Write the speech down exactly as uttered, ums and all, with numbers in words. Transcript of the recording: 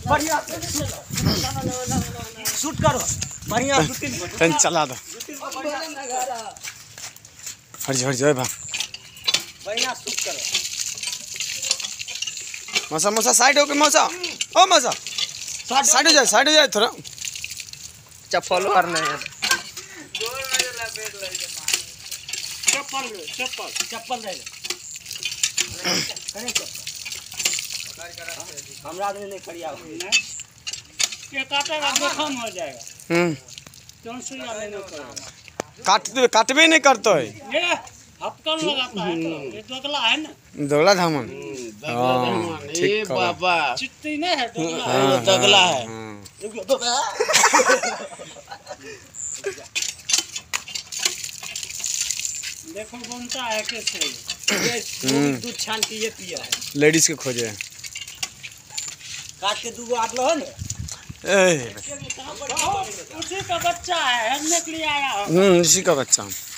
बढ़िया शूट करो, बढ़िया टेन चला दो। हट जा हट जा भाई, बढ़िया शूट करो। मौसा मौसा साइड हो के मौसा, ओ मौसा साइड हो जाए, साइड हो जाए थोड़ा। चप्पल करने है, चप्पल चप्पल चप्पल ले ले, हमरा आदमी नहीं खड़िया ये काटेगा जखम हो जाएगा। हम्म कौन सुइया लेने को काटते काटबे नहीं करते है, ये हपकन लगाता है तो ये दोगला है ना, दोगला धामन। हाँ ठीक है बाबा चिट्टी नहीं है दोगला है। हाँ, दोगला है। हाँ। देखो बनता है कैसे, दूध छान के ये पिया है, लेडीज के खोजे हैं। काट के दूगो आट लो है ना, ए उसी का बच्चा है, हमने के लिए आया हो। हम्म इसी का बच्चा।